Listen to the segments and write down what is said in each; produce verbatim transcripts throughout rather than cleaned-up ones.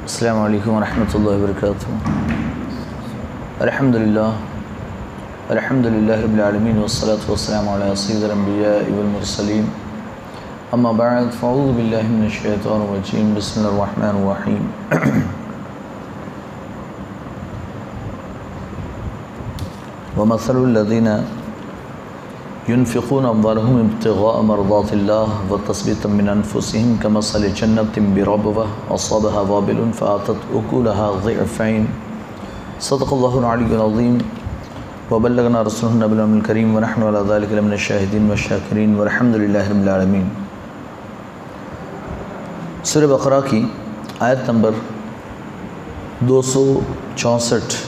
السلام علیکم ورحمۃ اللہ وبرکاتہ۔ الحمدللہ الحمدللہ رب العالمین والصلاة والسلام علی سید الانبیاء والمرسلین، اما بعد فاعوذ باللہ من الشیطان الرجیم، بسم اللہ الرحمن الرحیم۔ ومثل الذین ينفقون اموالهم ابتغاء مرضات الله وتثبيتا من انفسهم كمثل جنة بربوة اصابها وابل فآتت اكلها ضعفين صدق الله العلي العظيم وبلغنا رسوله النبي الكريم ونحن على ذلك لمن الشاهدين والشاكرين والحمد لله رب العالمين۔ سورہ بقرہ کی آیت نمبر دو سو چونسٹھ،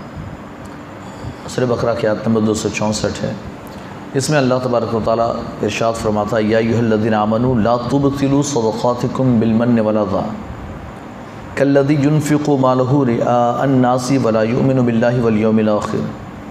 سورہ بقرہ کی آیت نمبر دو سو چونسٹھ ہے۔ اس میں اللہ تبارک و تعالیٰ ارشاد فرماتا ہے، یا ایھا الذین آمنوا لا تبطلوا صدقاتکم بالمن والأذى کالذی ينفق مالہ رئاء الناس ولا یؤمن باللہ والیوم الآخر۔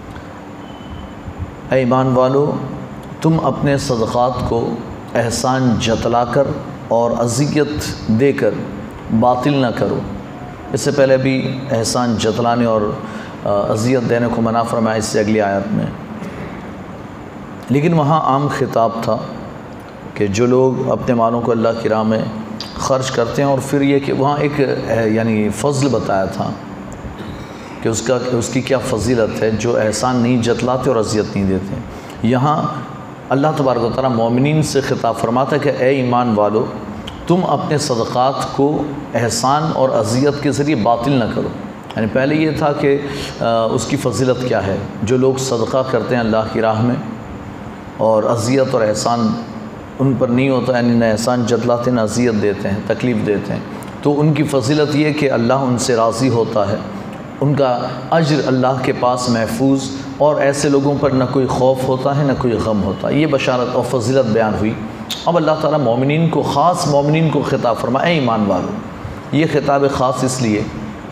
اے ایمان والو، تم اپنے صدقات کو احسان جتلا کر اور اذیت دے کر باطل نہ کرو۔ اس سے پہلے بھی احسان جتلانے اور اذیت دینے کو منع فرمایا اس سے اگلی آیت میں، لیکن وہاں عام خطاب تھا کہ جو لوگ اپنے مالوں کو اللہ کی راہ میں خرچ کرتے ہیں، اور پھر یہ کہ وہاں ایک یعنی فضل بتایا تھا کہ اس کا اس کی کیا فضیلت ہے جو احسان نہیں جتلاتے اور اذیت نہیں دیتے۔ یہاں اللہ تبارک و تعالیٰ مومنین سے خطاب فرماتا ہے کہ اے ایمان والو، تم اپنے صدقات کو احسان اور اذیت کے ذریعے باطل نہ کرو۔ یعنی پہلے یہ تھا کہ اس کی فضیلت کیا ہے، جو لوگ صدقہ کرتے ہیں اللہ کی راہ میں اور اذیت اور احسان ان پر نہیں ہوتا، یعنی نہ احسان جتلاتے نہ اذیت دیتے ہیں، تکلیف دیتے ہیں، تو ان کی فضیلت یہ کہ اللہ ان سے راضی ہوتا ہے، ان کا اجر اللہ کے پاس محفوظ، اور ایسے لوگوں پر نہ کوئی خوف ہوتا ہے نہ کوئی غم ہوتا ہے۔ یہ بشارت اور فضیلت بیان ہوئی۔ اب اللہ تعالیٰ مومنین کو، خاص مومنین کو خطاب فرمایا، اے ایمان والو۔ یہ خطاب خاص اس لیے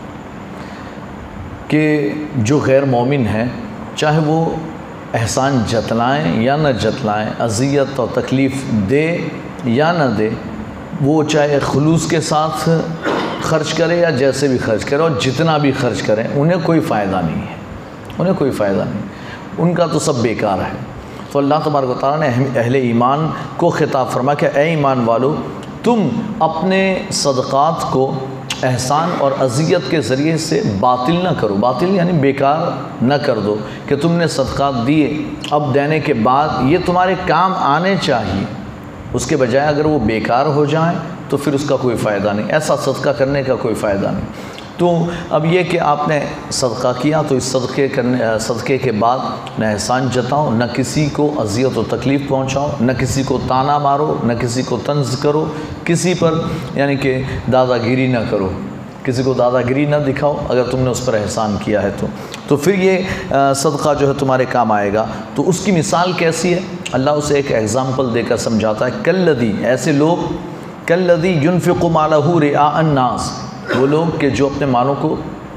کہ جو غیر مومن ہیں، چاہے وہ احسان جتلائیں یا نہ جتلائیں، اذیت اور تکلیف دے یا نہ دے، وہ چاہے خلوص کے ساتھ خرچ کرے یا جیسے بھی خرچ کرے اور جتنا بھی خرچ کریں، انہیں کوئی فائدہ نہیں ہے، انہیں کوئی فائدہ نہیں، ان کا تو سب بیکار ہے۔ تو اللہ تبارک و تعالیٰ نے اہل ایمان کو خطاب فرمایا کہ اے ایمان والو، تم اپنے صدقات کو احسان اور اذیت کے ذریعے سے باطل نہ کرو۔ باطل یعنی بیکار نہ کر دو کہ تم نے صدقات دیے، اب دینے کے بعد یہ تمہارے کام آنے چاہیے، اس کے بجائے اگر وہ بیکار ہو جائیں تو پھر اس کا کوئی فائدہ نہیں، ایسا صدقہ کرنے کا کوئی فائدہ نہیں۔ تو اب یہ کہ آپ نے صدقہ کیا تو اس صدقے کرنے صدقے کے بعد نہ احسان جتاؤ، نہ کسی کو اذیت و تکلیف پہنچاؤ، نہ کسی کو تانا مارو، نہ کسی کو طنز کرو، کسی پر یعنی کہ دادا گیری نہ کرو، کسی کو دادا گیری نہ دکھاؤ اگر تم نے اس پر احسان کیا ہے تو تو پھر یہ صدقہ جو ہے تمہارے کام آئے گا۔ تو اس کی مثال کیسی ہے؟ اللہ اسے ایک ایگزامپل دے کر سمجھاتا ہے، کالذی، ایسے لوگ، کالذی ينفق مالہ رئاء الناس، وہ لوگ کہ جو اپنے مالوں کو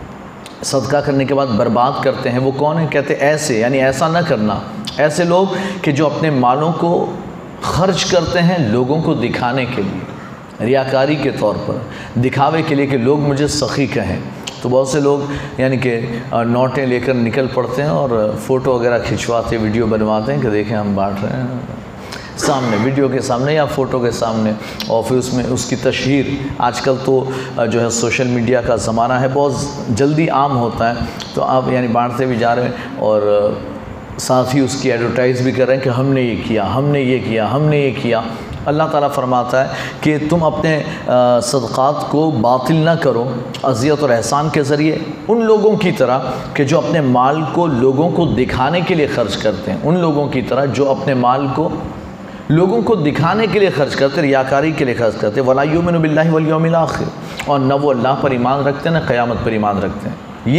صدقہ کرنے کے بعد برباد کرتے ہیں۔ وہ کون ہیں؟ کہتے ہیں ایسے، یعنی ایسا نہ کرنا، ایسے لوگ کہ جو اپنے مالوں کو خرچ کرتے ہیں لوگوں کو دکھانے کے لیے، ریاکاری کے طور پر، دکھاوے کے لیے کہ لوگ مجھے سخی کہیں۔ تو بہت سے لوگ یعنی کہ نوٹیں لے کر نکل پڑتے ہیں اور فوٹو وغیرہ کھنچواتے، ویڈیو بنواتے ہیں کہ دیکھیں ہم بانٹ رہے ہیں، سامنے ویڈیو کے سامنے یا فوٹو کے سامنے، اور پھر اس میں اس کی تشہیر۔ آج کل تو جو ہے سوشل میڈیا کا زمانہ ہے، بہت جلدی عام ہوتا ہے، تو آپ یعنی بانٹتے بھی جا رہے ہیں اور ساتھ ہی اس کی ایڈورٹائز بھی کر رہے ہیں کہ ہم نے یہ کیا، ہم نے یہ کیا، ہم نے یہ کیا۔ اللہ تعالیٰ فرماتا ہے کہ تم اپنے صدقات کو باطل نہ کرو اذیت اور احسان کے ذریعے، ان لوگوں کی طرح کہ جو اپنے مال کو لوگوں کو دکھانے کے لیے خرچ کرتے ہیں، ان لوگوں کی طرح جو اپنے مال کو لوگوں کو دکھانے کے لیے خرچ کرتے، ریاکاری کے لیے خرچ کرتے، وَلَا يُؤْمِنُ بِاللَّهِ وَالْيَوْمِ الْآخِرِ، اور نہ وہ اللہ پر ایمان رکھتے ہیں نہ قیامت پر ایمان رکھتے ہیں۔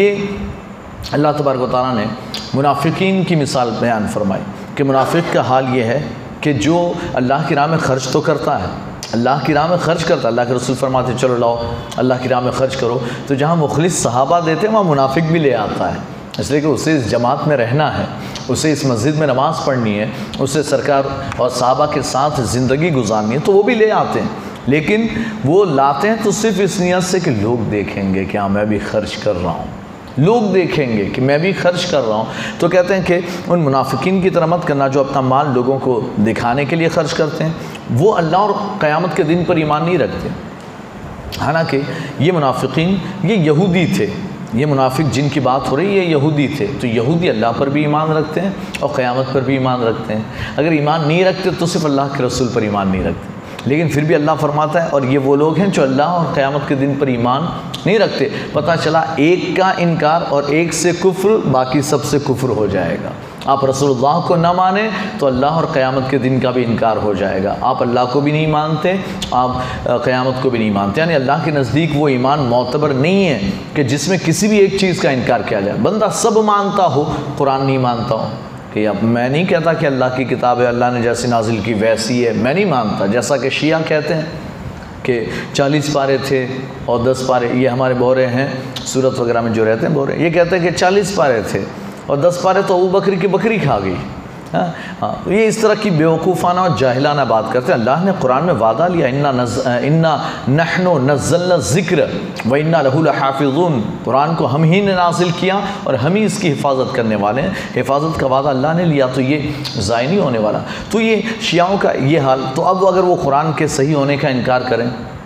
یہ اللہ تبارک و تعالیٰ نے منافقین کی مثال بیان فرمائی کہ منافق کا حال یہ ہے کہ جو اللہ کی راہ میں خرچ تو کرتا ہے، اللہ کی راہ میں خرچ کرتا ہے، اللہ کے رسول فرماتے چلو لاؤ اللہ کی راہ میں خرچ کرو، تو جہاں مخلص صحابہ دیتے ہیں وہاں منافق بھی لے آتا ہے، اس لیے کہ اسے اس جماعت میں رہنا ہے، اسے اس مسجد میں نماز پڑھنی ہے، اسے سرکار اور صحابہ کے ساتھ زندگی گزارنی ہے، تو وہ بھی لے آتے ہیں۔ لیکن وہ لاتے ہیں تو صرف اس نیت سے کہ لوگ دیکھیں گے کہ ہاں میں بھی خرچ کر رہا ہوں، لوگ دیکھیں گے کہ میں بھی خرچ کر رہا ہوں۔ تو کہتے ہیں کہ ان منافقین کی طرح مت کرنا جو اپنا مال لوگوں کو دکھانے کے لیے خرچ کرتے ہیں، وہ اللہ اور قیامت کے دن پر ایمان نہیں رکھتے۔ حالانکہ یہ منافقین یہ یہودی تھے، یہ منافق جن کی بات ہو رہی ہے یہ یہودی تھے، تو یہودی اللہ پر بھی ایمان رکھتے ہیں اور قیامت پر بھی ایمان رکھتے ہیں۔ اگر ایمان نہیں رکھتے تو صرف اللہ کے رسول پر ایمان نہیں رکھتے، لیکن پھر بھی اللہ فرماتا ہے اور یہ وہ لوگ ہیں جو اللہ اور قیامت کے دن پر ایمان نہیں رکھتے۔ پتہ چلا ایک کا انکار اور ایک سے کفر، باقی سب سے کفر ہو جائے گا۔ آپ رسول اللہ کو نہ مانیں تو اللہ اور قیامت کے دن کا بھی انکار ہو جائے گا۔ آپ اللہ کو بھی نہیں مانتے، آپ قیامت کو بھی نہیں مانتے، یعنی اللہ کے نزدیک وہ ایمان معتبر نہیں ہے کہ جس میں کسی بھی ایک چیز کا انکار کیا جائے۔ بندہ سب مانتا ہو، قرآن نہیں مانتا ہو، کہ اب میں نہیں کہتا کہ اللہ کی کتاب ہے، اللہ نے جیسی نازل کی ویسی ہے، میں نہیں مانتا، جیسا کہ شیعہ کہتے ہیں کہ چالیس پارے تھے اور دس پارے، یہ ہمارے بورے ہیں سورت وغیرہ میں جو رہتے ہیں بورے، یہ کہتے ہیں کہ چالیس پارے تھے اور دس پارے تو ابو بکر کی بکری کھا گئی۔ ہاں ہاں یہ اس طرح کی بیوقوفانہ اور جاہلانہ بات کرتے ہیں۔ اللہ نے قرآن میں وعدہ لیا، انا نز انا نحن نزلنا الذکر و انا لہ لحافظون، قرآن کو ہم ہی نے نازل کیا اور ہم ہی اس کی حفاظت کرنے والے ہیں۔ حفاظت کا وعدہ اللہ نے لیا تو یہ ضائع نہیں ہونے والا۔ تو یہ شیعوں کا یہ حال، تو اب اگر وہ قرآن کے صحیح ہونے کا انکار کریں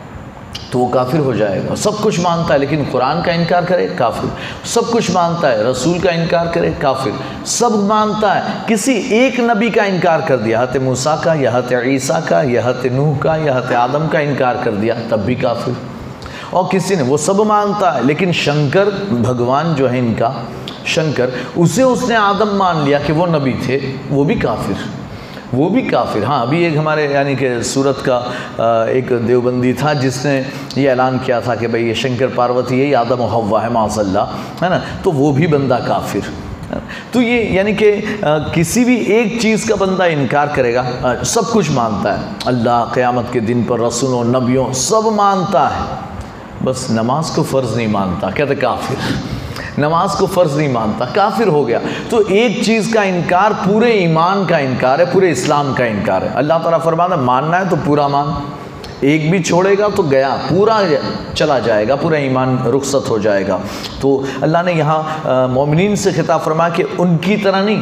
تو وہ کافر ہو جائے گا۔ سب کچھ مانتا ہے لیکن قرآن کا انکار کرے کافر، سب کچھ مانتا ہے رسول کا انکار کرے کافر، سب مانتا ہے کسی ایک نبی کا انکار کر دیا، حضرت موسیٰ کا یا حضرت عیسیٰ کا یا حضرت نوح کا یا حضرت آدم کا انکار کر دیا تب بھی کافر۔ اور کسی نے وہ سب مانتا ہے لیکن شنکر بھگوان جو ہے ان کا شنکر، اسے اس نے آدم مان لیا کہ وہ نبی تھے، وہ بھی کافر، وہ بھی کافر۔ ہاں ابھی ایک ہمارے یعنی کہ سورت کا ایک دیوبندی تھا جس نے یہ اعلان کیا تھا کہ بھئی یہ شنکر پاروتی ہے، یہ آدم و حوا ہے معاذ اللہ، ہے نا، تو وہ بھی بندہ کافر۔ تو یہ یعنی کہ کسی بھی ایک چیز کا بندہ انکار کرے گا، سب کچھ مانتا ہے، اللہ قیامت کے دن پر رسولوں نبیوں سب مانتا ہے، بس نماز کو فرض نہیں مانتا، کہتے کافر، نماز کو فرض نہیں مانتا، کافر ہو گیا۔ تو ایک چیز کا انکار پورے ایمان کا انکار ہے، پورے اسلام کا انکار ہے۔ اللہ تعالیٰ فرماتا ہے ماننا ہے تو پورا مان، ایک بھی چھوڑے گا تو گیا، پورا چلا جائے گا، پورا ایمان رخصت ہو جائے گا۔ تو اللہ نے یہاں مومنین سے خطاب فرمایا کہ ان کی طرح نہیں،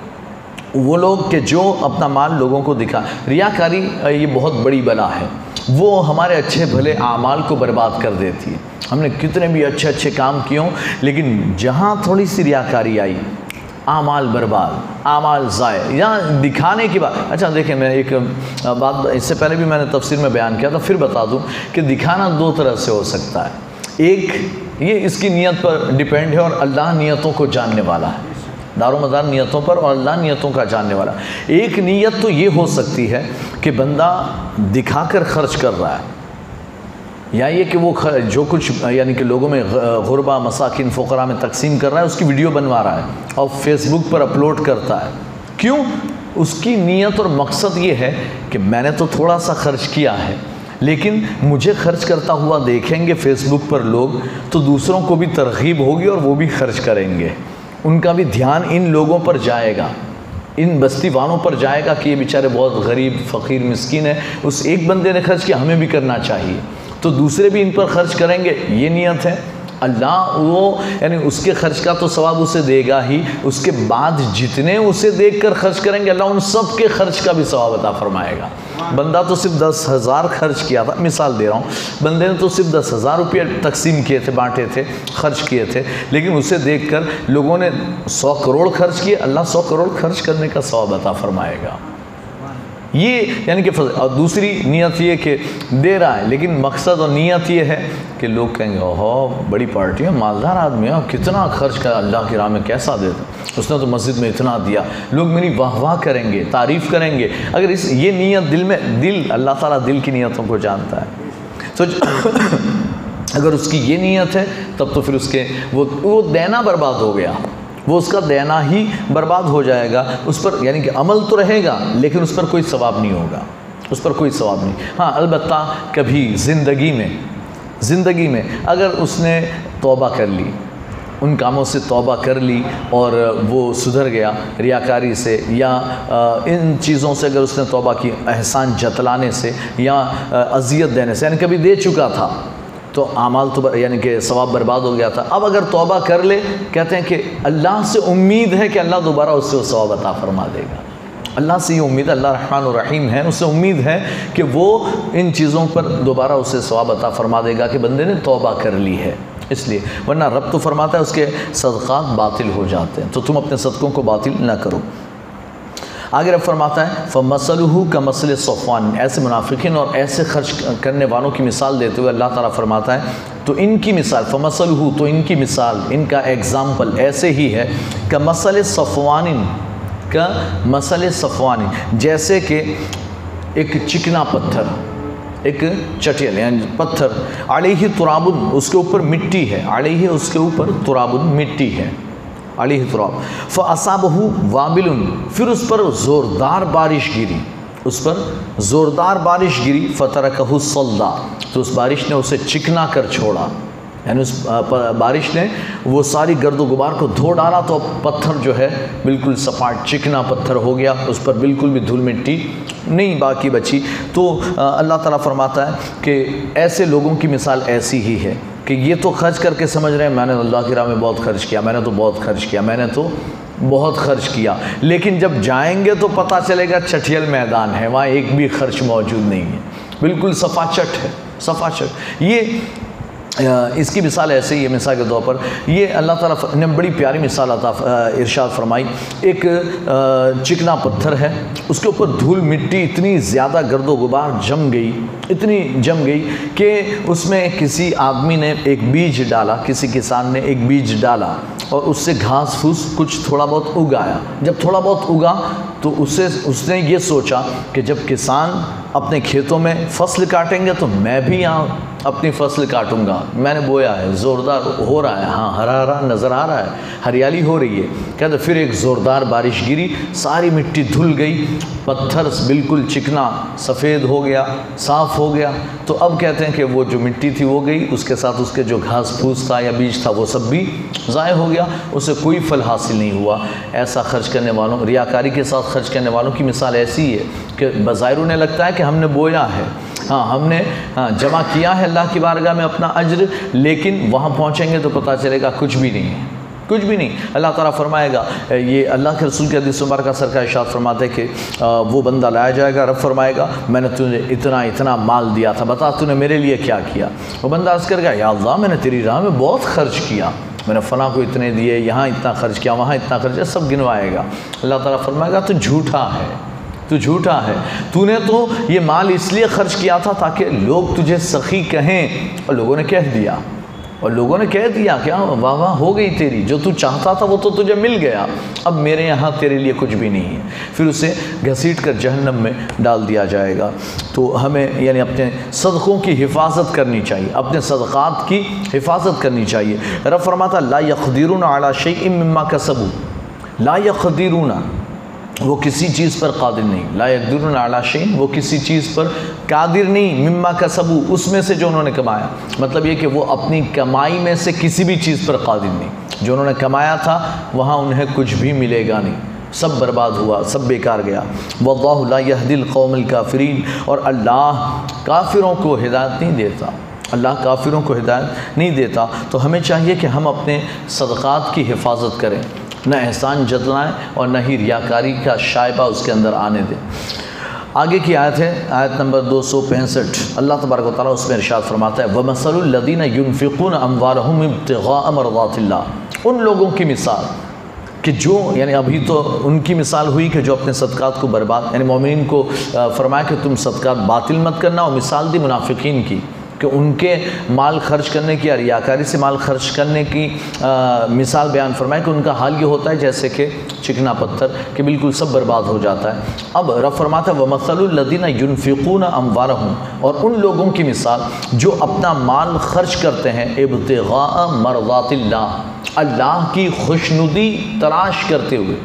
وہ لوگ کہ جو اپنا مال لوگوں کو دکھا، ریاکاری یہ بہت بڑی بلا ہے، وہ ہمارے اچھے بھلے اعمال کو برباد کر دیتی ہے۔ ہم نے کتنے بھی اچھے اچھے کام کیے ہوں لیکن جہاں تھوڑی سی ریاکاری آئی، اعمال برباد، اعمال ضائع، یہاں دکھانے کی بات۔ اچھا دیکھیں میں ایک بات اس سے پہلے بھی میں نے تفسیر میں بیان کیا تھا، پھر بتا دوں کہ دکھانا دو طرح سے ہو سکتا ہے۔ ایک یہ اس کی نیت پر ڈیپینڈ ہے اور اللہ نیتوں کو جاننے والا ہے، دار و مدار نیتوں پر اور اللہ نیتوں کا جاننے والا۔ ایک نیت تو یہ ہو سکتی ہے کہ بندہ دکھا کر خرچ کر رہا ہے، یا یہ کہ وہ جو کچھ یعنی کہ لوگوں میں غربا مساکین فقراء میں تقسیم کر رہا ہے اس کی ویڈیو بنوا رہا ہے اور فیس بک پر اپلوڈ کرتا ہے۔ کیوں؟ اس کی نیت اور مقصد یہ ہے کہ میں نے تو تھوڑا سا خرچ کیا ہے لیکن مجھے خرچ کرتا ہوا دیکھیں گے فیس بک پر لوگ تو دوسروں کو بھی ترغیب ہوگی اور وہ بھی خرچ کریں گے، ان کا بھی دھیان ان لوگوں پر جائے گا، ان بستی والوں پر جائے گا کہ یہ بیچارے بہت غریب فقیر مسکین ہے، اس ایک بندے نے خرچ کیا ہمیں بھی کرنا چاہیے، تو دوسرے بھی ان پر خرچ کریں گے، یہ نیت ہے۔ اللہ وہ یعنی اس کے خرچ کا تو ثواب اسے دے گا ہی، اس کے بعد جتنے اسے دیکھ کر خرچ کریں گے اللہ ان سب کے خرچ کا بھی ثواب عطا فرمائے گا۔ بندہ تو صرف دس ہزار خرچ کیا تھا، مثال دے رہا ہوں، بندے نے تو صرف دس ہزار روپیہ تقسیم کیے تھے، بانٹے تھے، خرچ کیے تھے، لیکن اسے دیکھ کر لوگوں نے سو کروڑ خرچ کیے، اللہ سو کروڑ خرچ کرنے کا ثواب عطا فرمائے گا۔ یہ یعنی کہ فضل۔ اور دوسری نیت یہ کہ دے رہا ہے لیکن مقصد اور نیت یہ ہے کہ لوگ کہیں گے اوہو بڑی پارٹی ہے، مالدار آدمی ہے، کتنا خرچ کر اللہ کی راہ میں کیسا دیتا، اس نے تو مسجد میں اتنا دیا، لوگ میری واہ واہ کریں گے، تعریف کریں گے۔ اگر اس یہ نیت دل میں، دل اللہ تعالیٰ دل کی نیتوں کو جانتا ہے، تو اگر اس کی یہ نیت ہے تب تو پھر اس کے وہ وہ دینا برباد ہو گیا، وہ اس کا دینا ہی برباد ہو جائے گا، اس پر یعنی کہ عمل تو رہے گا لیکن اس پر کوئی ثواب نہیں ہوگا، اس پر کوئی ثواب نہیں۔ ہاں البتہ کبھی زندگی میں زندگی میں اگر اس نے توبہ کر لی، ان کاموں سے توبہ کر لی اور وہ سدھر گیا ریاکاری سے، یا ان چیزوں سے اگر اس نے توبہ کی، احسان جتلانے سے یا اذیت دینے سے، یعنی کبھی دے چکا تھا تو اعمال تو یعنی کہ ثواب برباد ہو گیا تھا، اب اگر توبہ کر لے، کہتے ہیں کہ اللہ سے امید ہے کہ اللہ دوبارہ اس سے وہ ثواب عطا فرما دے گا۔ اللہ سے یہ امید، اللہ رحمان الرحیم ہے، اس سے امید ہے کہ وہ ان چیزوں پر دوبارہ اسے ثواب عطا فرما دے گا کہ بندے نے توبہ کر لی ہے، اس لیے، ورنہ رب تو فرماتا ہے اس کے صدقات باطل ہو جاتے ہیں، تو تم اپنے صدقوں کو باطل نہ کرو۔ آگے رب فرماتا ہے فَمَثَلُهُ كَمَثَلِ صَفْوَانٍ، ایسے منافقین اور ایسے خرچ کرنے والوں کی مثال دیتے ہوئے اللہ تعالیٰ فرماتا ہے تو ان کی مثال، فَمَثَلُهُ تو ان کی مثال، ان کا ایگزامپل ایسے ہی ہے، كَمَثَلِ صَفْوَانٍ، كَمَثَلِ صَفْوَانٍ، جیسے کہ ایک چکنا پتھر، ایک چٹیل یعنی پتھر، علیہ تراب، اس کے اوپر مٹی ہے، علیہ اس کے اوپر تراب مٹی ہے، علیہ تراب، فَأَصَابَهُ وَابِلٌ، پھر اس پر زوردار بارش گری، اس پر زوردار بارش گری، فَتَرَكَهُ صَلْدًا، تو اس بارش نے اسے چکنا کر چھوڑا، یعنی اس بارش نے وہ ساری گرد و غبار کو دھو ڈالا، تو اب پتھر جو ہے بالکل سپاٹ چکنا پتھر ہو گیا، اس پر بالکل بھی دھول مٹی نہیں باقی بچی۔ تو اللہ تعالیٰ فرماتا ہے کہ ایسے لوگوں کی مثال ایسی ہی ہے کہ یہ تو خرچ کر کے سمجھ رہے ہیں میں نے اللہ کی راہ میں بہت خرچ کیا، میں نے تو بہت خرچ کیا، میں نے تو بہت خرچ کیا، لیکن جب جائیں گے تو پتہ چلے گا چٹھیل میدان ہے، وہاں ایک بھی خرچ موجود نہیں ہے، بالکل صفا چٹ ہے، صفا چٹ۔ یہ اس کی مثال ایسے ہی ہے، مثال کے طور پر یہ اللہ تعالیٰ نے بڑی پیاری مثال عطا ارشاد فرمائی، ایک چکنا پتھر ہے، اس کے اوپر دھول مٹی اتنی زیادہ گرد و غبار جم گئی، اتنی جم گئی کہ اس میں کسی آدمی نے ایک بیج ڈالا، کسی کسان نے ایک بیج ڈالا اور اس سے گھاس پھوس کچھ تھوڑا بہت اگایا، جب تھوڑا بہت اگا تو اسے اس نے یہ سوچا کہ جب کسان اپنے کھیتوں میں فصل کاٹیں گے تو میں بھی یہاں اپنی فصل کاٹوں گا، میں نے بویا ہے، زوردار ہو رہا ہے، ہاں ہرا ہرا نظر آ رہا ہے، ہریالی ہو رہی ہے، کہتے پھر ایک زوردار بارش گری، ساری مٹی دھل گئی، پتھر بالکل چکنا سفید ہو گیا، صاف ہو گیا، تو اب کہتے ہیں کہ وہ جو مٹی تھی وہ گئی، اس کے ساتھ اس کے جو گھاس پھوس تھا یا بیج تھا وہ سب بھی ضائع ہو گیا، اسے کوئی پھل حاصل نہیں ہوا۔ ایسا خرچ کرنے والوں، ریاکاری کے ساتھ خرچ کرنے والوں کی مثال ایسی ہے کہ بظاہر انہیں لگتا ہے کہ ہم نے بویا ہے، ہاں ہم نے ہاں جمع کیا ہے اللہ کی بارگاہ میں اپنا اجر، لیکن وہاں پہنچیں گے تو پتہ چلے گا کچھ بھی نہیں ہے، کچھ بھی نہیں۔ اللہ تعالیٰ فرمائے گا، یہ اللہ کے رسول کے حدیث مبارکہ سرکار ارشاد فرماتے کہ وہ بندہ لایا جائے گا، رب فرمائے گا میں نے تجھے اتنا اتنا مال دیا تھا، بتا تو نے میرے لیے کیا کیا؟ وہ بندہ عرض کر گیا یا اللہ میں نے تیری راہ میں بہت خرچ کیا، میں نے فلاں کو اتنے دیے، یہاں اتنا خرچ کیا، وہاں اتنا خرچ کیا، سب گنوائے گا۔ اللہ تعالیٰ فرمائے گا تو جھوٹا ہے، تو جھوٹا ہے، تو نے تو یہ مال اس لیے خرچ کیا تھا تاکہ لوگ تجھے سخی کہیں، اور لوگوں نے کہہ دیا، اور لوگوں نے کہہ دیا کہ واہ واہ ہو گئی تیری، جو تو چاہتا تھا وہ تو تجھے مل گیا، اب میرے یہاں تیرے لیے کچھ بھی نہیں ہے، پھر اسے گھسیٹ کر جہنم میں ڈال دیا جائے گا۔ تو ہمیں یعنی اپنے صدقوں کی حفاظت کرنی چاہیے، اپنے صدقات کی حفاظت کرنی چاہیے۔ رب فرماتا لا یقدرون علی شیء مما کسبوا، لا یقدرون وہ کسی چیز پر قادر نہیں، لا یقدرون علی شیء وہ کسی چیز پر قادر نہیں، مما کسبوا اس میں سے جو انہوں نے کمایا، مطلب یہ کہ وہ اپنی کمائی میں سے کسی بھی چیز پر قادر نہیں، جو انہوں نے کمایا تھا وہاں انہیں کچھ بھی ملے گا نہیں، سب برباد ہوا، سب بیکار گیا۔ واللہ لا یہدی القوم الکافرین، اور اللہ کافروں کو ہدایت نہیں دیتا، اللہ کافروں کو ہدایت نہیں دیتا۔ تو ہمیں چاہیے کہ ہم اپنے صدقات کی حفاظت کریں، نہ احسان جتلائیں اور نہ ہی ریاکاری کا شائبہ اس کے اندر آنے دیں۔ آگے کی آیت ہے آیت نمبر دو سو پینسٹھ، اللہ تبارک و تعالیٰ اس میں ارشاد فرماتا ہے وَمَثَلُ الَّذِينَ يُنْفِقُونَ أَمْوَالَهُمْ ابْتِغَاءَ مَرْضَاتِ اللَّهِ، ان لوگوں کی مثال کہ جو یعنی ابھی تو ان کی مثال ہوئی کہ جو اپنے صدقات کو برباد، یعنی مومنین کو فرمایا کہ تم صدقات باطل مت کرنا، اور مثال دی منافقین کی کہ ان کے مال خرچ کرنے کی یا ریاکاری سے مال خرچ کرنے کی مثال بیان فرمائے کہ ان کا حال یہ ہوتا ہے جیسے کہ چکنا پتھر کہ بالکل سب برباد ہو جاتا ہے۔ اب رب فرماتا ہے وَمَثَلُ الَّذِينَ يُنْفِقُونَ أَمْوَالَهُمْ، اور ان لوگوں کی مثال جو اپنا مال خرچ کرتے ہیں ابتغاء مرضات اللہ، اللہ کی خوشنودی تلاش کرتے ہوئے،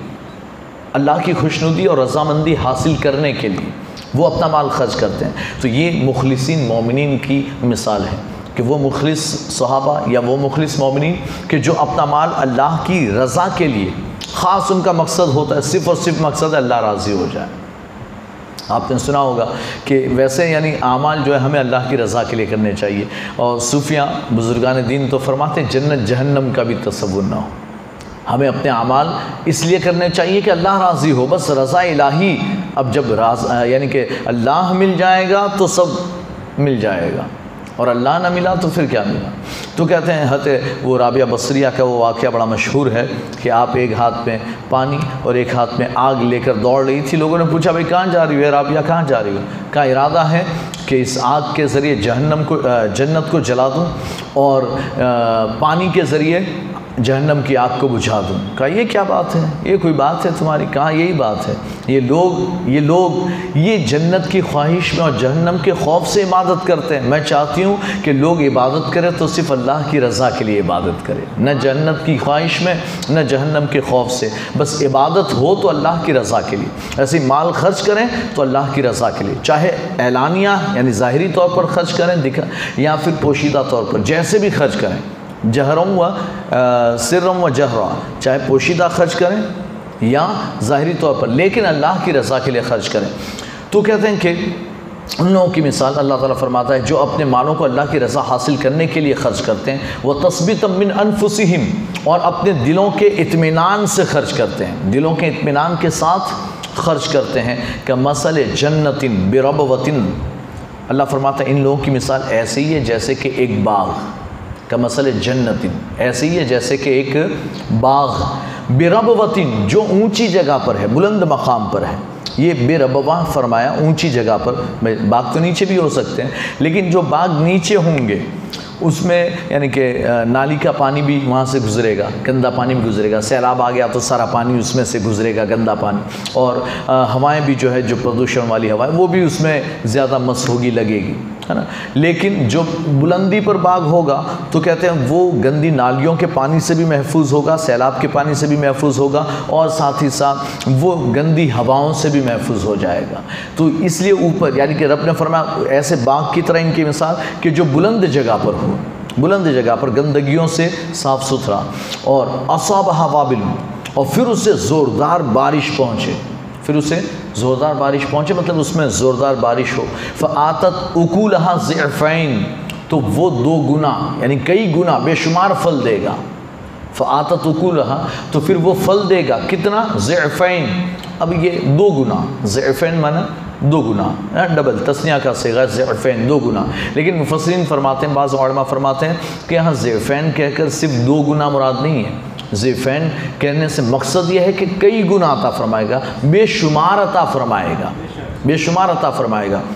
اللہ کی خوشنودی اور رضامندی حاصل کرنے کے لیے وہ اپنا مال خرچ کرتے ہیں۔ تو یہ مخلصین مومنین کی مثال ہے کہ وہ مخلص صحابہ یا وہ مخلص مومنین کہ جو اپنا مال اللہ کی رضا کے لیے خاص ان کا مقصد ہوتا ہے، صرف اور صرف مقصد ہے اللہ راضی ہو جائے۔ آپ نے سنا ہوگا کہ ویسے یعنی اعمال جو ہے ہمیں اللہ کی رضا کے لیے کرنے چاہیے، اور صوفیاء بزرگان دین تو فرماتے ہیں جنت جہنم کا بھی تصور نہ ہو، ہمیں اپنے اعمال اس لیے کرنے چاہیے کہ اللہ راضی ہو، بس رضا الہی۔ اب جب راز یعنی کہ اللہ مل جائے گا تو سب مل جائے گا، اور اللہ نہ ملا تو پھر کیا ملا؟ تو کہتے ہیں حضرت وہ رابعہ بصریہ کا وہ واقعہ بڑا مشہور ہے کہ آپ ایک ہاتھ میں پانی اور ایک ہاتھ میں آگ لے کر دوڑ رہی تھی۔ لوگوں نے پوچھا بھائی کہاں جا رہی ہے رابعہ، کہاں جا رہی ہو؟ کا ارادہ ہے کہ اس آگ کے ذریعے جہنم کو جنت کو جلا دوں اور پانی کے ذریعے جہنم کی آگ کو بجھا دوں۔ کہا یہ کیا بات ہے، یہ کوئی بات ہے تمہاری؟ کہا یہی بات ہے، یہ لوگ یہ لوگ یہ جنت کی خواہش میں اور جہنم کے خوف سے عبادت کرتے ہیں۔ میں چاہتی ہوں کہ لوگ عبادت کرے تو صرف اللہ کی رضا کے لیے عبادت کرے، نہ جنت کی خواہش میں نہ جہنم کے خوف سے، بس عبادت ہو تو اللہ کی رضا کے لیے۔ ایسے مال خرچ کریں تو اللہ کی رضا کے لیے، چاہے اعلانیہ یعنی ظاہری طور پر خرچ کریں دکھا یا پھر پوشیدہ طور پر، جیسے بھی خرچ کریں، جہرم و سرم و جہرا، چاہے پوشیدہ خرچ کریں یا ظاہری طور پر، لیکن اللہ کی رضا کے لیے خرچ کریں۔ تو کہتے ہیں کہ ان لوگوں کی مثال اللہ تعالیٰ فرماتا ہے جو اپنے مالوں کو اللہ کی رضا حاصل کرنے کے لیے خرچ کرتے ہیں، وہ تثبیتا من انفسہم، اور اپنے دلوں کے اطمینان سے خرچ کرتے ہیں، دلوں کے اطمینان کے ساتھ خرچ کرتے ہیں، کمثل جنت بربوۃ، اللہ فرماتا ہے ان لوگوں کی مثال ایسی ہی ہے جیسے کہ ایک باغ، کمثل جنت، ایسے ہی ہے جیسے کہ ایک باغ، بربوۃ جو اونچی جگہ پر ہے، بلند مقام پر ہے۔ یہ بے ربوا فرمایا اونچی جگہ پر، باغ تو نیچے بھی ہو سکتے ہیں لیکن جو باغ نیچے ہوں گے اس میں یعنی کہ نالی کا پانی بھی وہاں سے گزرے گا، گندا پانی بھی گزرے گا، سیلاب آ گیا تو سارا پانی اس میں سے گزرے گا، گندا پانی، اور ہوائیں بھی جو ہے جو پردوشن والی ہوائیں وہ بھی اس میں زیادہ مس ہوگی، لگے گی، ہے نا۔ لیکن جو بلندی پر باغ ہوگا تو کہتے ہیں وہ گندی نالیوں کے پانی سے بھی محفوظ ہوگا، سیلاب کے پانی سے بھی محفوظ ہوگا، اور ساتھ ہی ساتھ وہ گندی ہواؤں سے بھی محفوظ ہو جائے گا۔ تو اس لیے اوپر یعنی کہ رب نے فرمایا ایسے باغ کی طرح ان کی مثال کہ جو بلند جگہ پر ہو، بلند جگہ پر گندگیوں سے صاف ستھرا، اور اصابھا وابل، اور پھر اسے زوردار بارش پہنچے، پھر اسے زوردار بارش پہنچے مطلب اس میں زوردار بارش ہو، فآتت اکولہا ضعفین، تو وہ دو گنا یعنی کئی گنا بے شمار پھل دے گا، فآتت اکولہا تو پھر وہ پھل دے گا کتنا، ضعفین، اب یہ دو گنا، ضعفین مانا دو گنا، ڈبل تسنیہ کا صیغہ ضعفین، دو گنا، لیکن مفسرین فرماتے ہیں، بعض علماء فرماتے ہیں کہ یہاں ضعفین کہہ کر صرف دو گنا مراد نہیں ہے، ضعفین کہنے سے مقصد یہ ہے کہ کئی گنا عطا فرمائے گا، بے شمار عطا فرمائے گا، بے شمار عطا فرمائے گا۔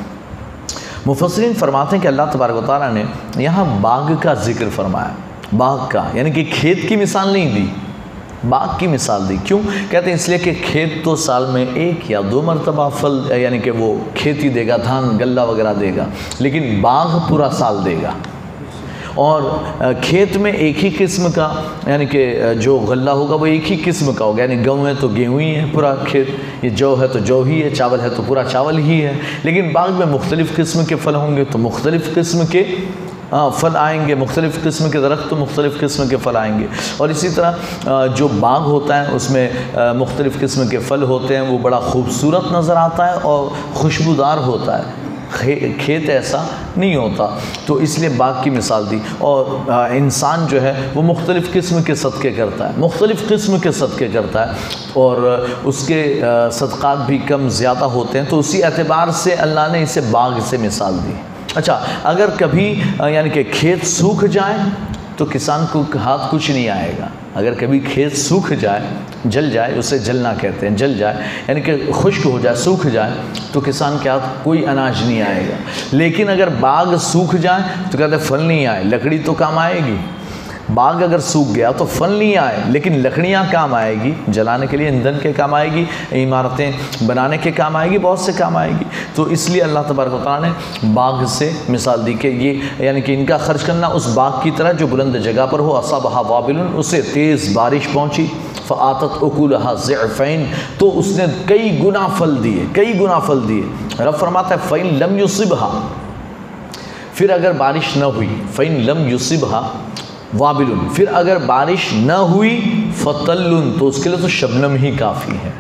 مفسرین فرماتے ہیں کہ اللہ تبارک و تعالیٰ نے یہاں باغ کا ذکر فرمایا، باغ کا یعنی کہ کھیت کی مثال نہیں دی، باغ کی مثال دی۔ کیوں؟ کہتے ہیں اس لیے کہ کھیت تو سال میں ایک یا دو مرتبہ پھل یعنی کہ وہ کھیتی دے گا، دھان غلہ وغیرہ دے گا، لیکن باغ پورا سال دے گا، اور کھیت میں ایک ہی قسم کا یعنی کہ جو غلہ ہوگا وہ ایک ہی قسم کا ہوگا، یعنی گیہوں ہے تو گیہوں ہی ہے پورا کھیت، یہ جو ہے تو جو ہی ہے، چاول ہے تو پورا چاول ہی ہے، لیکن باغ میں مختلف قسم کے پھل ہوں گے تو مختلف قسم کے پھل آئیں گے، مختلف قسم کے درخت تو مختلف قسم کے پھل آئیں گے، اور اسی طرح جو باغ ہوتا ہے اس میں مختلف قسم کے پھل ہوتے ہیں، وہ بڑا خوبصورت نظر آتا ہے اور خوشبودار ہوتا ہے، کھیت ایسا نہیں ہوتا، تو اس لیے باغ کی مثال دی۔ اور انسان جو ہے وہ مختلف قسم کے صدقے کرتا ہے، مختلف قسم کے صدقے کرتا ہے، اور اس کے صدقات بھی کم زیادہ ہوتے ہیں، تو اسی اعتبار سے اللہ نے اسے باغ سے مثال دی۔ اچھا، اگر کبھی یعنی کہ کھیت سوکھ جائے تو کسان کو ہاتھ کچھ نہیں آئے گا، اگر کبھی کھیت سوکھ جائے، جل جائے، اسے جلنا کہتے ہیں، جل جائے یعنی کہ خشک ہو جائے، سوکھ جائے تو کسان کے ہاتھ کوئی اناج نہیں آئے گا، لیکن اگر باغ سوکھ جائے تو کہتے ہیں پھل نہیں آئے، لکڑی تو کام آئے گی، باغ اگر سوکھ گیا تو پھل نہیں آئے لیکن لکڑیاں کام آئے گی، جلانے کے لیے ایندھن کے کام آئے گی، عمارتیں بنانے کے کام آئے گی، بہت سے کام آئے گی، تو اس لیے اللہ تبارک و تعالیٰ نے باغ سے مثال دی کہ یہ یعنی کہ ان کا خرچ کرنا اس باغ کی طرح جو بلند جگہ پر ہو، اصابھا وابل، اسے تیز بارش پہنچی، فآتت اکولہا ضعفین، تو اس نے کئی گنا پھل دیے، کئی گنا پھل دیے۔ رب فرماتا ہے فَإِن لَمْ يُصِبْهَا، پھر اگر بارش نہ ہوئی فَإِن لَمْ يُصِبْهَا وَابِلٌ، پھر اگر بارش نہ ہوئی فَطَلٌ، تو اس کے لیے تو شبنم ہی کافی ہے۔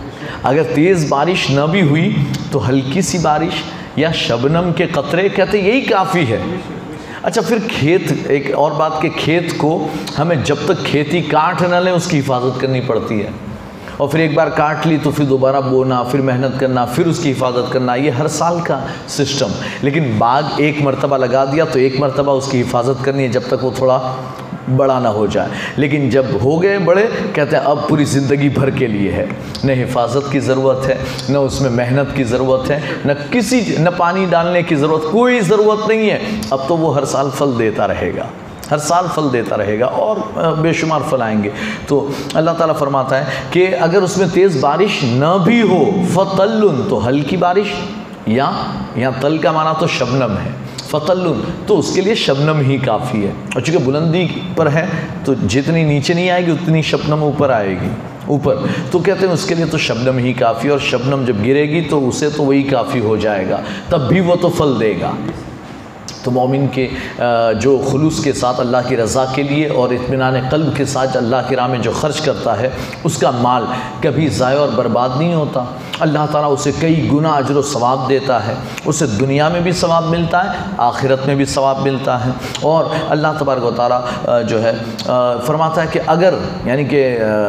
اگر تیز بارش نہ بھی ہوئی تو ہلکی سی بارش یا شبنم کے قطرے کہتے یہی کافی ہے۔ اچھا پھر کھیت، ایک اور بات کہ کھیت کو ہمیں جب تک کھیتی کاٹ نہ لیں اس کی حفاظت کرنی پڑتی ہے، اور پھر ایک بار کاٹ لی تو پھر دوبارہ بونا، پھر محنت کرنا، پھر اس کی حفاظت کرنا، یہ ہر سال کا سسٹم۔ لیکن باغ ایک مرتبہ لگا دیا تو ایک مرتبہ اس کی حفاظت کرنی ہے جب تک وہ تھوڑا بڑا نہ ہو جائے۔ لیکن جب ہو گئے بڑے کہتے ہیں اب پوری زندگی بھر کے لیے ہے، نہ حفاظت کی ضرورت ہے، نہ اس میں محنت کی ضرورت ہے، نہ کسی نہ پانی ڈالنے کی ضرورت، کوئی ضرورت نہیں ہے۔ اب تو وہ ہر سال پھل دیتا رہے گا، ہر سال پھل دیتا رہے گا اور بے شمار پھل آئیں گے۔ تو اللہ تعالیٰ فرماتا ہے کہ اگر اس میں تیز بارش نہ بھی ہو فَطَلٌ، تو ہلکی بارش، یا یا تل کا معنی تو شبنم ہے، فَطَلٌ، تو اس کے لیے شبنم ہی کافی ہے۔ اور چونکہ بلندی پر ہے تو جتنی نیچے نہیں آئے گی اتنی شبنم اوپر آئے گی اوپر، تو کہتے ہیں اس کے لیے تو شبنم ہی کافی ہے، اور شبنم جب گرے گی تو اسے تو وہی کافی ہو جائے گا، تب بھی وہ تو پھل دے گا۔ تو مومن کے جو خلوص کے ساتھ اللہ کی رضا کے لیے اور اطمینان قلب کے ساتھ اللہ کی راہ میں جو خرچ کرتا ہے، اس کا مال کبھی ضائع اور برباد نہیں ہوتا۔ اللہ تعالیٰ اسے کئی گنا اجر و ثواب دیتا ہے، اسے دنیا میں بھی ثواب ملتا ہے، آخرت میں بھی ثواب ملتا ہے۔ اور اللہ تبارک و تعالیٰ جو ہے فرماتا ہے کہ اگر یعنی کہ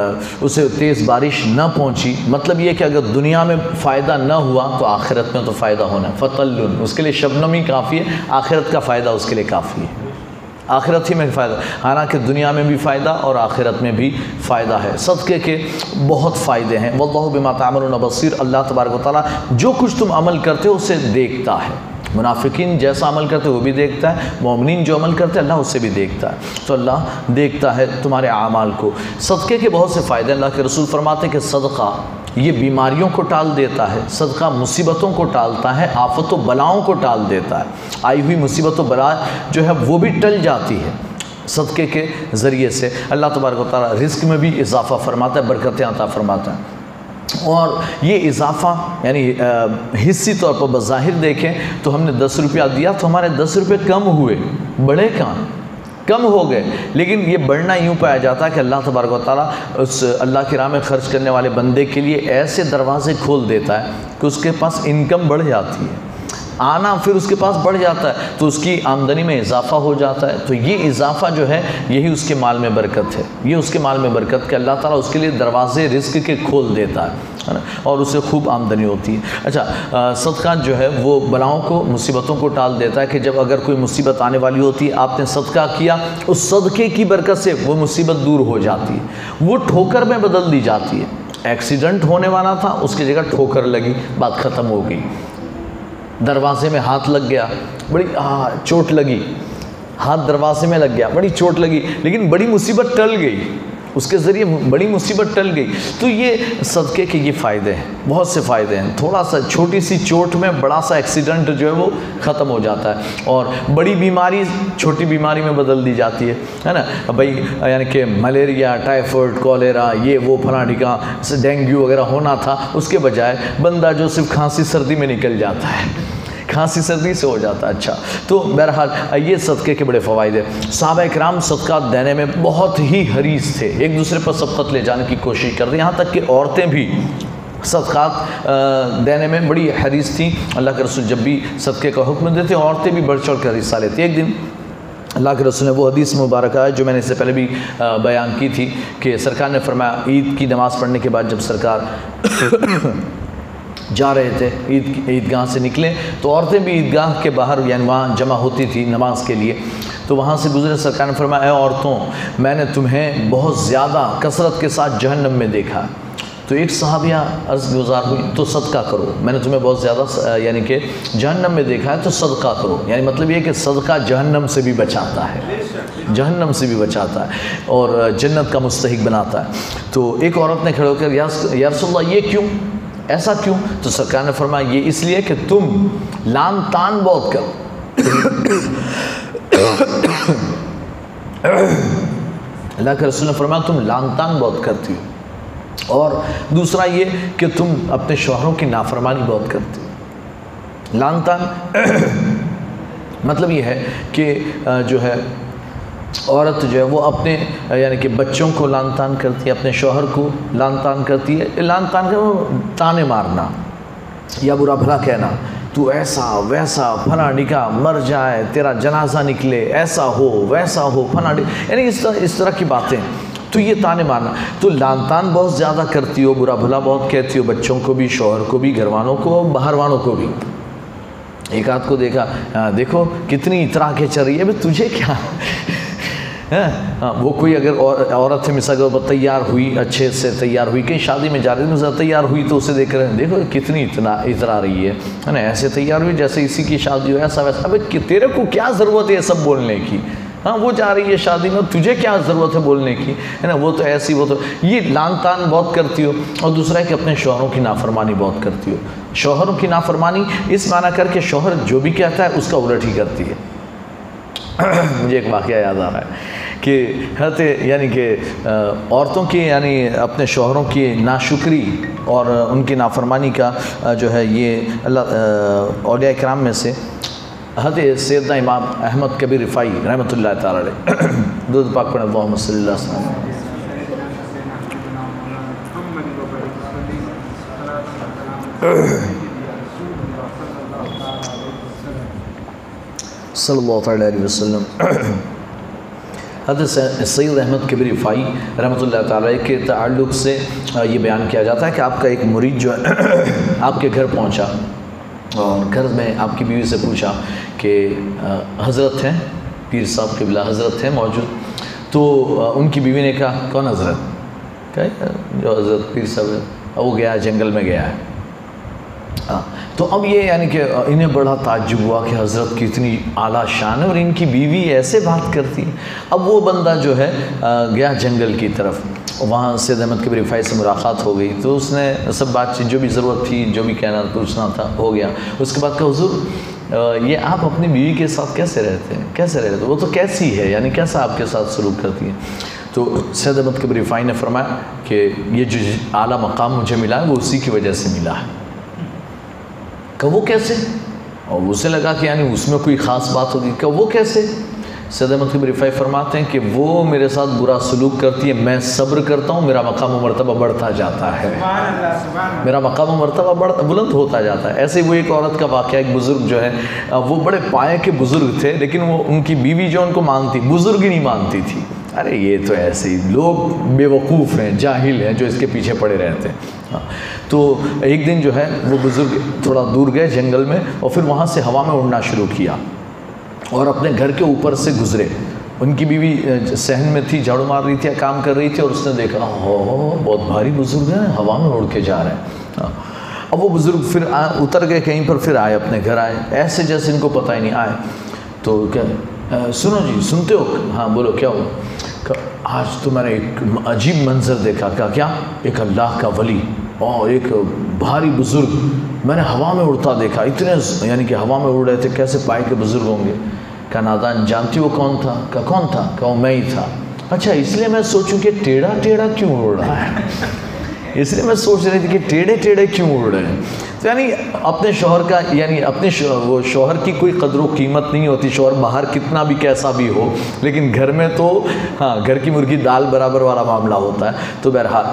اسے تیز بارش نہ پہنچی، مطلب یہ کہ اگر دنیا میں فائدہ نہ ہوا تو آخرت میں تو فائدہ ہونا ہے۔ فَطَلٌ، اس کے لیے شبنم ہی کافی ہے، آخرت کا فائدہ اس کے لیے کافی ہے، آخرت ہی میں فائدہ، حالانکہ دنیا میں بھی فائدہ اور آخرت میں بھی فائدہ ہے۔ صدقے کے بہت فائدے ہیں۔ وَاللَّهُ بِمَا تَعْمَلُونَ بَصِيرٌ، اللہ تبارک و تعالیٰ جو کچھ تم عمل کرتے ہو اسے دیکھتا ہے۔ منافقین جیسا عمل کرتے وہ بھی دیکھتا ہے، مومنین جو عمل کرتے اللہ اس سے بھی دیکھتا ہے۔ تو اللہ دیکھتا ہے تمہارے اعمال کو۔ صدقے کے بہت سے فائدے، اللہ کے رسول فرماتے ہیں کہ صدقہ یہ بیماریوں کو ٹال دیتا ہے، صدقہ مصیبتوں کو ٹالتا ہے، آفت و بلاؤں کو ٹال دیتا ہے، آئی ہوئی مصیبت و بلا جو ہے وہ بھی ٹل جاتی ہے صدقے کے ذریعے سے۔ اللہ تبارک و تعالیٰ رزق میں بھی اضافہ فرماتا ہے، برکتیں عطا فرماتا ہے۔ اور یہ اضافہ یعنی حصی طور پر بظاہر دیکھیں تو ہم نے دس روپیہ دیا تو ہمارے دس روپے کم ہوئے، بڑے کہاں، کم ہو گئے، لیکن یہ بڑھنا یوں پایا جاتا ہے کہ اللہ تبارک و تعالیٰ اس اللہ کی راہ میں خرچ کرنے والے بندے کے لیے ایسے دروازے کھول دیتا ہے کہ اس کے پاس انکم بڑھ جاتی ہے، آنا پھر اس کے پاس بڑھ جاتا ہے، تو اس کی آمدنی میں اضافہ ہو جاتا ہے۔ تو یہ اضافہ جو ہے یہی اس کے مال میں برکت ہے، یہ اس کے مال میں برکت کہ اللہ تعالیٰ اس کے لیے دروازے رزق کے کھول دیتا ہے اور اسے خوب آمدنی ہوتی ہے۔ اچھا صدقہ جو ہے وہ بلاؤں کو، مصیبتوں کو ٹال دیتا ہے کہ جب اگر کوئی مصیبت آنے والی ہوتی ہے، آپ نے صدقہ کیا، اس صدقے کی برکت سے وہ مصیبت دور ہو جاتی ہے، وہ ٹھوکر میں بدل دی جاتی ہے۔ ایکسیڈنٹ ہونے والا تھا، اس کی جگہ ٹھوکر لگی، بات ختم ہو گئی۔ دروازے میں ہاتھ لگ گیا، بڑی چوٹ لگی، ہاتھ دروازے میں لگ گیا، بڑی چوٹ لگی، لیکن بڑی مصیبت ٹل گئی، اس کے ذریعے بڑی مصیبت ٹل گئی۔ تو یہ صدقے کے یہ فائدے ہیں، بہت سے فائدے ہیں۔ تھوڑا سا چھوٹی سی چوٹ میں بڑا سا ایکسیڈنٹ جو ہے وہ ختم ہو جاتا ہے، اور بڑی بیماری چھوٹی بیماری میں بدل دی جاتی ہے، ہے نا بھائی، یعنی کہ ملیریا، ٹائیفائڈ، کولیرا، یہ وہ فلاں ڈھیکاں، ڈینگو وغیرہ ہونا تھا، اس کے بجائے بندہ جو صرف کھانسی سردی میں نکل جاتا ہے، کھانسی سردی سے ہو جاتا ہے۔ اچھا تو بہرحال یہ صدقے کے بڑے فوائد ہیں۔ صحابہ کرام صدقات دینے میں بہت ہی حریص تھے، ایک دوسرے پر صدقات لے جانے کی کوشش کرتے، یہاں تک کہ عورتیں بھی صدقات دینے میں بڑی حریص تھیں۔ اللہ کے رسول جب بھی صدقے کا حکم دیتے عورتیں بھی بڑھ چڑھ کر حصہ لیتی۔ ایک دن اللہ کے رسول نے وہ حدیث مبارکہ ہے جو میں نے اس سے پہلے بھی بیان کی تھی کہ سرکار نے فرمایا، عید کی نماز پڑھنے کے بعد جب سرکار جا رہے تھے عید عیدگاہ سے نکلے تو عورتیں بھی عیدگاہ کے باہر یعنی وہاں جمع ہوتی تھی نماز کے لیے، تو وہاں سے گزرے، سرکار نے فرمایا، اے عورتوں، میں نے تمہیں بہت زیادہ کثرت کے ساتھ جہنم میں دیکھا۔ تو ایک صحابیہ عرض گزار ہوئی، تو صدقہ کرو، میں نے تمہیں بہت زیادہ یعنی کہ جہنم میں دیکھا ہے تو صدقہ کرو، یعنی مطلب یہ کہ صدقہ جہنم سے بھی بچاتا ہے، جہنم سے بھی بچاتا ہے اور جنت کا مستحق بناتا ہے۔ تو ایک عورت نے کھڑے ہو کر، یا رسول اللہ یہ کیوں، ایسا کیوں؟ تو سرکار نے فرمایا، یہ اس لیے کہ تم لان تان بہت کرو۔ اللہ کے رسول نے فرمایا تم لان تان بہت کرتی ہو، اور دوسرا یہ کہ تم اپنے شوہروں کی نافرمانی بہت کرتی ہو۔ لان تان مطلب یہ ہے کہ جو ہے عورت جو ہے وہ اپنے یعنی کہ بچوں کو لان تان کرتی ہے، اپنے شوہر کو لان تان کرتی ہے۔ لان تان کا تانے مارنا یا برا بھلا کہنا، تو ایسا ویسا، فلاں نکاح مر جائے، تیرا جنازہ نکلے، ایسا ہو ویسا ہو، فلاں یعنی اس طرح اس طرح کی باتیں، تو یہ تانے مارنا۔ تو لان تان بہت زیادہ کرتی ہو، برا بھلا بہت کہتی ہو، بچوں کو بھی، شوہر کو بھی، گھر والوں کو، باہر والوں کو بھی۔ ایک آدھ کو دیکھا، دیکھو کتنی اترا کے چل رہی ہے، بھئی تجھے کیا ہاں وہ کوئی اگر عورت ہے مثال کے تیار ہوئی، اچھے سے تیار ہوئی، کہیں شادی میں جا رہی ہے، تیار ہوئی تو اسے دیکھ رہے ہیں، دیکھو کتنی اتنا اترا رہی ہے نا، ایسے تیار ہوئی جیسے اسی کی شادی ہو، ایسا ویسا۔ اب تیرے کو کیا ضرورت ہے یہ سب بولنے کی؟ ہاں وہ جا رہی ہے شادی میں، تجھے کیا ضرورت ہے بولنے کی، ہے نا، وہ تو ایسی، وہ تو یہ لان تان بہت کرتی ہو۔ اور دوسرا ہے کہ اپنے شوہروں کی نافرمانی بہت کرتی ہو۔ شوہروں کی نافرمانی اس معنی کر کے شوہر جو بھی کہتا ہے اس کا الٹ ہی کرتی ہے۔ مجھے ایک واقعہ یاد آ رہا ہے کہ حضرت یعنی کہ عورتوں کی یعنی اپنے شوہروں کی ناشکری اور ان کی نافرمانی کا جو ہے یہ اللہ اولیاء کرام میں سے حضرت سیدنا امام احمد کبیر رفاعی رحمۃ اللہ تعالی علیہ، درود پاک پڑھیں، اللہم صلی اللہ علیہ وسلم۔ صلی اللہ علیہ وسلم۔ حضرت سید احمد کبیر رفاعی رحمۃ اللہ تعالی کے تعلق سے یہ بیان کیا جاتا ہے کہ آپ کا ایک مرید جو ہے آپ کے گھر پہنچا اور گھر میں آپ کی بیوی سے پوچھا کہ حضرت ہیں، پیر صاحب قبلہ حضرت ہیں موجود؟ تو ان کی بیوی نے کہا کون حضرت؟ کہا جو حضرت پیر صاحب ہے، وہ گیا جنگل میں گیا ہے۔ تو اب یہ یعنی کہ انہیں بڑا تعجب ہوا کہ حضرت کی اتنی اعلیٰ شان ہے اور ان کی بیوی ایسے بات کرتی ہے۔ اب وہ بندہ جو ہے گیا جنگل کی طرف، وہاں سید احمد کبیر رفاعی سے ملاقات ہو گئی، تو اس نے سب بات چیت جو بھی ضرورت تھی، جو بھی کہنا پوچھنا تھا ہو گیا۔ اس کے بعد کہا حضور یہ آپ اپنی بیوی کے ساتھ کیسے رہتے ہیں، کیسے رہتے ہیں، وہ تو کیسی ہے، یعنی کیسا آپ کے ساتھ سلوک کرتی ہے؟ تو سید احمد کبیر رفاعی نے فرمایا کہ یہ جو اعلیٰ مقام مجھے ملا ہے وہ اسی کی وجہ سے ملا ہے۔ کہ وہ کیسے؟ اور اسے لگا کہ یعنی اس میں کوئی خاص بات ہوگی، کہ وہ کیسے؟ سید احمد کبیر رفاعی فرماتے ہیں کہ وہ میرے ساتھ برا سلوک کرتی ہے، میں صبر کرتا ہوں، میرا مقام و مرتبہ بڑھتا جاتا ہے، میرا مقام و مرتبہ بڑھ بلند ہوتا جاتا ہے۔ ایسے وہ ایک عورت کا واقعہ، ایک بزرگ جو ہے وہ بڑے پائے کے بزرگ تھے، لیکن وہ ان کی بیوی جو ان کو مانتی، بزرگ ہی نہیں مانتی تھی۔ ارے یہ تو ایسے ہی لوگ بے وقوف ہیں، جاہل ہیں جو اس کے پیچھے پڑے رہتے ہیں۔ تو ایک دن جو ہے وہ بزرگ تھوڑا دور گئے جنگل میں اور پھر وہاں سے ہوا میں اڑنا شروع کیا اور اپنے گھر کے اوپر سے گزرے۔ ان کی بیوی صحن میں تھی، جھاڑو مار رہی تھی، کام کر رہی تھی، اور اس نے دیکھا ہو بہت بھاری بزرگ ہیں، ہوا میں اڑ کے جا رہے ہیں۔ اب وہ بزرگ پھر اتر گئے کہیں پر، پھر آئے اپنے گھر، آئے ایسے جیسے ان کو پتہ ہی نہیں۔ آئے تو کہ سنو جی، سنتے ہو؟ ہاں بولو کیا ہو؟ آج تو میں نے ایک عجیب منظر دیکھا۔ کہا کیا؟ ایک اللہ کا ولی اور ایک بھاری بزرگ میں نے ہوا میں اڑتا دیکھا، اتنے یعنی کہ ہوا میں اڑ رہے تھے، کیسے پائے کے بزرگ ہوں گے؟ کہا نادان جانتی وہ کون تھا؟ کہا کون تھا؟ کہا وہ میں ہی تھا۔ اچھا اس لیے میں سوچوں کہ ٹیڑھا ٹیڑھا کیوں اڑ رہا ہے، اس لیے میں سوچ رہی تھی کہ ٹیڑھے ٹیڑھے کیوں اڑ رہے ہیں۔ تو یعنی اپنے شوہر کا یعنی اپنے وہ شوہر کی کوئی قدر و قیمت نہیں ہوتی، شوہر باہر کتنا بھی کیسا بھی ہو، لیکن گھر میں تو ہاں گھر کی مرغی دال برابر والا معاملہ ہوتا ہے۔ تو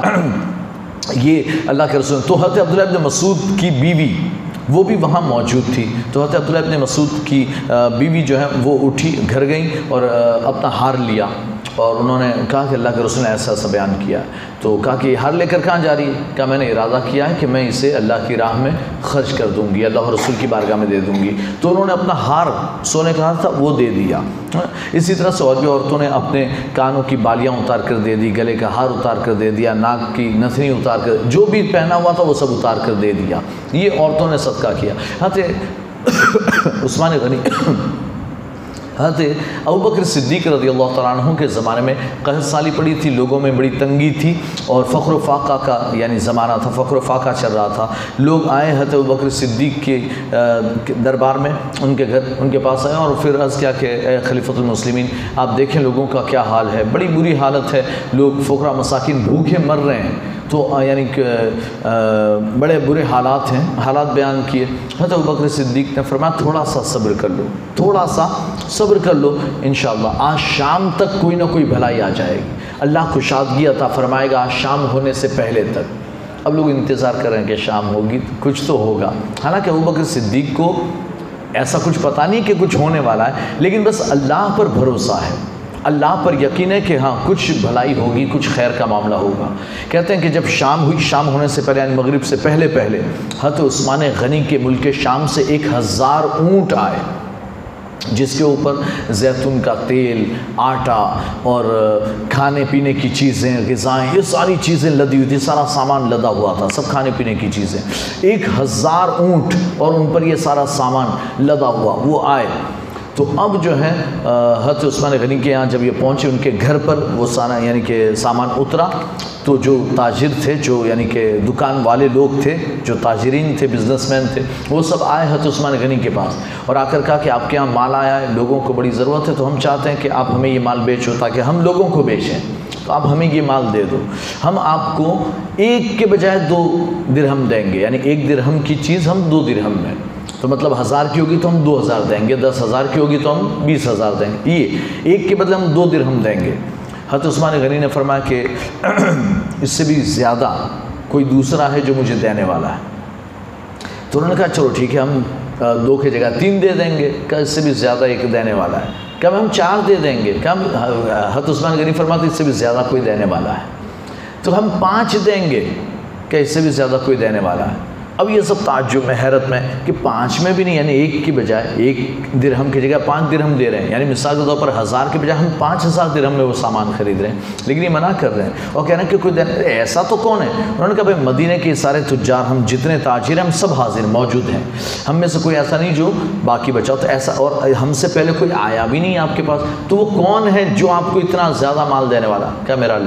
بہرحال یہ اللہ کے رسول، تو حضرت عبداللہ ابن مسعود کی بیوی وہ بھی وہاں موجود تھی۔ تو حضرت عبداللہ ابن مسعود کی بیوی جو ہے وہ اٹھی، گھر گئیں اور اپنا ہار لیا اور انہوں نے کہا کہ اللہ کے رسول نے ایسا ایسا بیان کیا۔ تو کہا کہ یہ ہار لے کر کہاں جا رہی ہے؟ کہا میں نے ارادہ کیا ہے کہ میں اسے اللہ کی راہ میں خرچ کر دوں گی، اللہ رسول کی بارگاہ میں دے دوں گی۔ تو انہوں نے اپنا ہار، سونے کا ہار تھا، وہ دے دیا۔ اسی طرح سے اور بھی عورتوں نے اپنے کانوں کی بالیاں اتار کر دے دی، گلے کا ہار اتار کر دے دیا، ناک کی نتھنی اتار کر، جو بھی پہنا ہوا تھا وہ سب اتار کر دے دیا۔ یہ عورتوں نے صدقہ کیا۔ حضرت عثمان غنی، حضرت ابوبکر صدیق رضی اللہ تعالیٰ عنہ کے زمانے میں قحط سالی پڑی تھی، لوگوں میں بڑی تنگی تھی اور فقر و فاقہ کا یعنی زمانہ تھا، فقر و فاقہ چل رہا تھا۔ لوگ آئے حضرت ابوبکر صدیق کے دربار میں، ان کے گھر ان کے پاس آئے اور پھر عرض کیا کہ اے خلیفۃ المسلمین، آپ دیکھیں لوگوں کا کیا حال ہے، بڑی بری حالت ہے، لوگ فقراء مساکین بھوکے مر رہے ہیں۔ تو یعنی کہ بڑے برے حالات ہیں، حالات بیان کیے۔ حضرت ابوبکر صدیق نے فرمایا تھوڑا سا صبر کر لو، تھوڑا سا صبر کر لو، انشاءاللہ آج شام تک کوئی نہ کوئی بھلائی آ جائے گی، اللہ کشادگی عطا فرمائے گا آج شام ہونے سے پہلے تک۔ اب لوگ انتظار کر رہے ہیں کہ شام ہوگی، کچھ تو ہوگا، حالانکہ ابوبکر صدیق کو ایسا کچھ پتہ نہیں کہ کچھ ہونے والا ہے، لیکن بس اللہ پر بھروسہ ہے، اللہ پر یقین ہے کہ ہاں کچھ بھلائی ہوگی، کچھ خیر کا معاملہ ہوگا۔ کہتے ہیں کہ جب شام ہوئی، شام ہونے سے پہلے یعنی مغرب سے پہلے پہلے حضرت عثمان غنی کے ملک شام سے ایک ہزار اونٹ آئے، جس کے اوپر زیتون کا تیل، آٹا اور کھانے پینے کی چیزیں، غذائیں، یہ ساری چیزیں لدی ہوئی تھی، سارا سامان لدا ہوا تھا، سب کھانے پینے کی چیزیں، ایک ہزار اونٹ اور ان پر یہ سارا سامان لدا ہوا، وہ آئے۔ تو اب جو ہے حضرت عثمان غنی کے یہاں جب یہ پہنچے، ان کے گھر پر وہ سارا یعنی کہ سامان اترا، تو جو تاجر تھے، جو یعنی کہ دکان والے لوگ تھے، جو تاجرین تھے، بزنس مین تھے، وہ سب آئے حضرت عثمان غنی کے پاس اور آ کر کہا کہ آپ کے یہاں مال آیا ہے، لوگوں کو بڑی ضرورت ہے، تو ہم چاہتے ہیں کہ آپ ہمیں یہ مال بیچو تاکہ ہم لوگوں کو بیچیں، تو آپ ہمیں یہ مال دے دو، ہم آپ کو ایک کے بجائے دو درہم دیں گے، یعنی ایک درہم کی چیز ہم دو درہم میں، تو مطلب ہزار کی ہوگی تو ہم دو ہزار دیں گے، دس ہزار کی ہوگی تو ہم بیس ہزار دیں گے، یہ ایک کے بدلے ہم دو درہم دیں گے۔ حضرت عثمان غنی نے فرمایا کہ اس سے بھی زیادہ کوئی دوسرا ہے جو مجھے دینے والا ہے، تو انہوں نے کہا چلو ٹھیک ہے، ہم دو کی جگہ تین دے دیں گے، کہ اس سے بھی زیادہ ایک دینے والا ہے، کہ ہم چار دے دیں گے، کہ حضرت عثمان غنی فرماتے اس سے بھی زیادہ کوئی دینے والا ہے، تو ہم پانچ دیں گے، کہ اس سے بھی زیادہ کوئی دینے والا ہے۔ اب یہ سب تعجب میں، حیرت میں کہ پانچ میں بھی نہیں، یعنی ایک کی بجائے ایک درہم کی جگہ پانچ درہم دے رہے ہیں، یعنی مثال کے طور پر ہزار کے بجائے ہم پانچ ہزار درہم میں وہ سامان خرید رہے ہیں، لیکن یہ منع کر رہے ہیں اور کہہ رہے ہیں کہ کوئی دینا، ایسا تو کون ہے؟ انہوں نے کہا بھائی مدینے کے سارے تجار، ہم جتنے تاجر ہیں ہم سب حاضر موجود ہیں، ہم میں سے کوئی ایسا نہیں جو باقی بچا، تو ایسا اور ہم سے پہلے کوئی آیا بھی نہیں آپ کے پاس، تو وہ کون ہے جو آپ کو اتنا زیادہ مال دینے والا؟ کیا میرا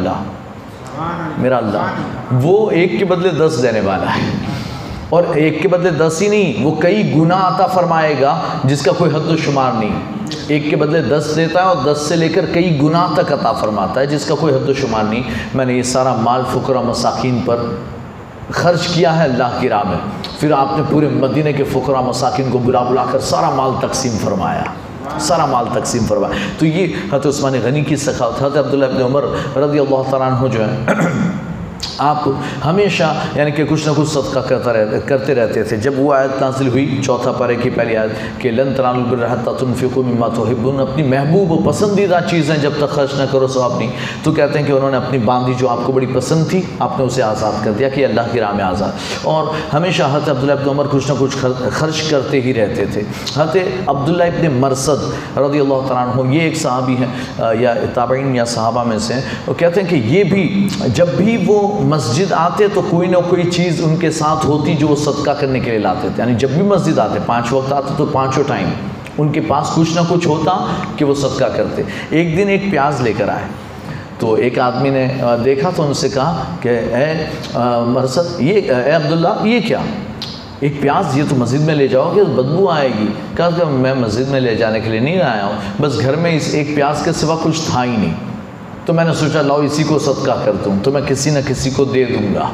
اللہ، میرا اللہ، وہ ایک کے بدلے دس دینے والا ہے، اور ایک کے بدلے دس ہی نہیں، وہ کئی گنا عطا فرمائے گا جس کا کوئی حد و شمار نہیں، ایک کے بدلے دس دیتا ہے اور دس سے لے کر کئی گنا تک عطا فرماتا ہے جس کا کوئی حد و شمار نہیں۔ میں نے یہ سارا مال فقراء مساکین پر خرچ کیا ہے اللہ کی راہ میں، پھر آپ نے پورے مدینے کے فقراء مساکین کو بلا بلا کر سارا مال تقسیم فرمایا، سارا مال تقسیم فرمایا۔ تو یہ حضرت عثمان غنی کی سخاوت۔ حضرت عبداللہ ابن عمر رضی اللہ تعالیٰ عنہ جو ہے آپ ہمیشہ یعنی کہ کچھ نہ کچھ صدقہ کرتا رہتے کرتے رہتے تھے۔ جب وہ آیت نازل ہوئی چوتھا پارے کی پہلی آیت کہ لن تنالوا البر حتی تنفقوا مما تحبون، اپنی محبوب و پسندیدہ چیزیں جب تک خرچ نہ کرو ثواب نہیں، تو کہتے ہیں کہ انہوں نے اپنی باندھی جو آپ کو بڑی پسند تھی آپ نے اسے آزاد کر دیا کہ اللہ کی راہ میں آزاد۔ اور ہمیشہ حضرت عبداللہ ابن عمر کچھ نہ کچھ خرچ کرتے ہی رہتے تھے۔ حضرت عبداللہ ابن مرثد رضی اللہ تعالیٰ عنہ، یہ ایک صحابی ہیں یا تابعین یا صحابہ میں سے، وہ کہتے ہیں کہ یہ بھی جب بھی وہ مسجد آتے تو کوئی نہ کوئی چیز ان کے ساتھ ہوتی جو وہ صدقہ کرنے کے لیے لاتے تھے، یعنی جب بھی مسجد آتے پانچ وقت آتے تو پانچوں ٹائم ان کے پاس کچھ نہ کچھ ہوتا کہ وہ صدقہ کرتے۔ ایک دن ایک پیاز لے کر آئے تو ایک آدمی نے دیکھا تو ان سے کہا کہ اے مرثد، یہ اے عبداللہ یہ کیا، ایک پیاز یہ تو مسجد میں لے جاؤ گے بدبو آئے گی۔ کہا کہ میں مسجد میں لے جانے کے لیے نہیں آیا ہوں، بس گھر میں اس ایک پیاز کے سوا کچھ تھا ہی نہیں، تو میں نے سوچا لاؤ اسی کو صدقہ کر دوں تو میں کسی نہ کسی کو دے دوں گا۔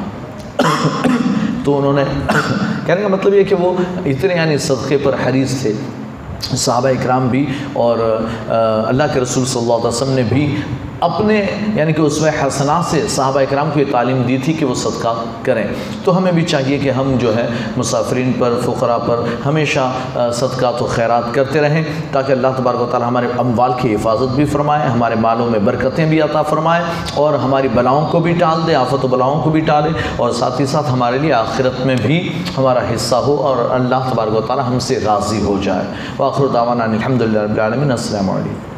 تو انہوں نے کہنے کا مطلب یہ کہ وہ اتنے یعنی صدقے پر حریص تھے، صحابہ اکرام بھی، اور اللہ کے رسول صلی اللہ علیہ وسلم نے بھی اپنے یعنی کہ اسوہ حسنہ سے صحابہ اکرام کو یہ تعلیم دی تھی کہ وہ صدقہ کریں۔ تو ہمیں بھی چاہیے کہ ہم جو ہے مسافرین پر، فقراء پر ہمیشہ صدقات و خیرات کرتے رہیں تاکہ اللہ تبارک و تعالی ہمارے اموال کی حفاظت بھی فرمائے، ہمارے مالوں میں برکتیں بھی عطا فرمائے اور ہماری بلاؤں کو بھی ٹال دے، آفت و بلاؤں کو بھی ٹالے، اور ساتھ ہی ساتھ ہمارے لیے آخرت میں بھی ہمارا حصہ ہو اور اللہ تبارک و تعالی ہم سے راضی ہو جائے۔ وآخر دعوانا الحمدللہ رب العالمین۔ السلام علیکم۔